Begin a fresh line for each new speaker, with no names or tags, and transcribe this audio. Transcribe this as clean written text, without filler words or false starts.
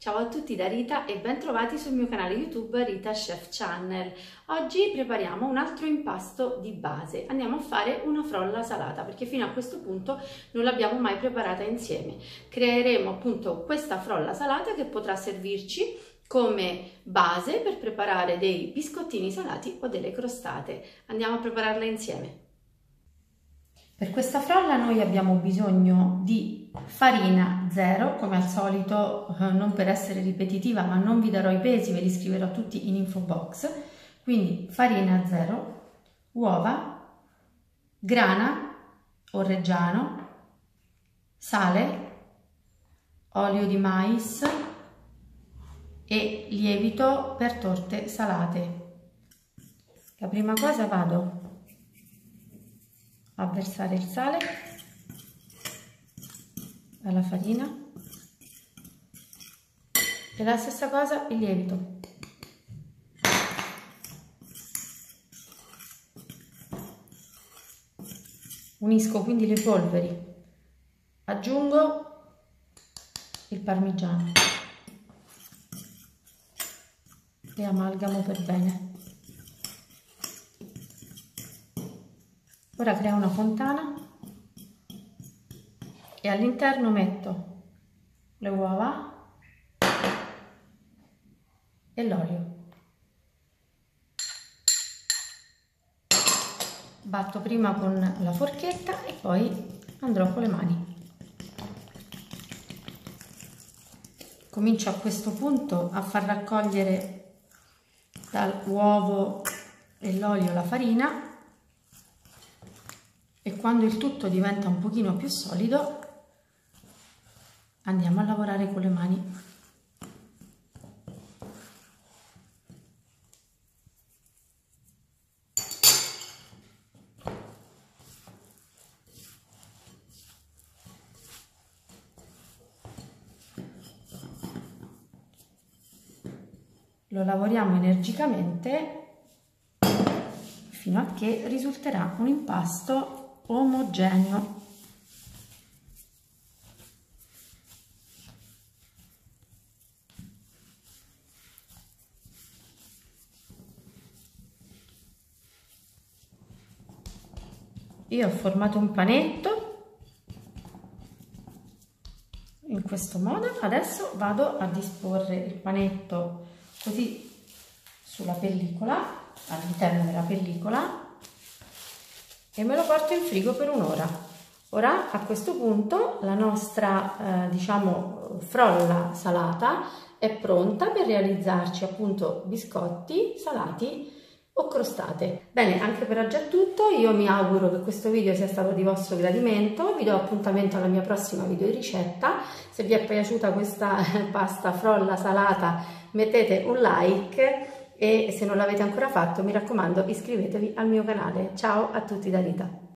Ciao a tutti da Rita e ben trovati sul mio canale YouTube Rita Chef Channel. Oggi prepariamo un altro impasto di base. Andiamo a fare una frolla salata perché fino a questo punto non l'abbiamo mai preparata insieme. Creeremo appunto questa frolla salata che potrà servirci come base per preparare dei biscottini salati o delle crostate. Andiamo a prepararla insieme. Per questa frolla noi abbiamo bisogno di farina 0, come al solito, non per essere ripetitiva, ma non vi darò i pesi, ve li scriverò tutti in info box. Quindi farina 0, uova, grana o reggiano, sale, olio di mais e lievito per torte salate. La prima cosa vado a versare il sale alla farina e la stessa cosa il lievito. Unisco quindi le polveri, aggiungo il parmigiano e amalgamo per bene. Ora creo una fontana e all'interno metto le uova e l'olio. Batto prima con la forchetta e poi andrò con le mani. Comincio a questo punto a far raccogliere dall'uovo e l'olio la farina. E quando il tutto diventa un pochino più solido andiamo a lavorare con le mani. Lo lavoriamo energicamente fino a che risulterà un impasto omogeneo. Io ho formato un panetto in questo modo, adesso vado a disporre il panetto così sulla pellicola, all'interno della pellicola, e me lo porto in frigo per un'ora. Ora a questo punto la nostra frolla salata è pronta per realizzarci appunto biscotti salati o crostate. Bene, anche per oggi è tutto. Io mi auguro che questo video sia stato di vostro gradimento. Vi do appuntamento alla mia prossima video ricetta. Se vi è piaciuta questa pasta frolla salata mettete un like e se non l'avete ancora fatto mi raccomando iscrivetevi al mio canale. Ciao a tutti da Rita.